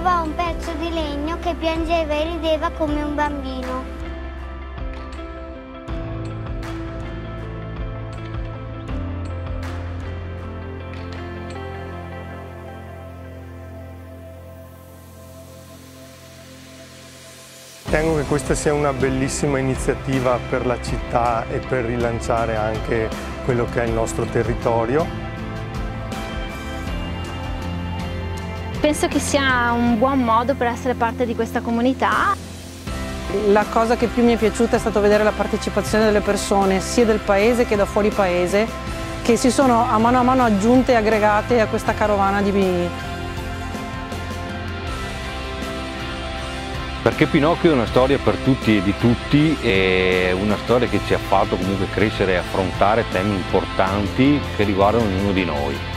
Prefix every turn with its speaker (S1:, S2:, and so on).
S1: trovò un pezzo di legno che piangeva e rideva come un bambino.
S2: Ritengo che questa sia una bellissima iniziativa per la città e per rilanciare anche quello che è il nostro territorio.
S3: Penso che sia un buon modo per essere parte di questa comunità.
S4: La cosa che più mi è piaciuta è stato vedere la partecipazione delle persone, sia del paese che da fuori paese, che si sono a mano aggiunte e aggregate a questa carovana di
S5: Perché Pinocchio è una storia per tutti e di tutti, è una storia che ci ha fatto comunque crescere e affrontare temi importanti che riguardano ognuno di noi.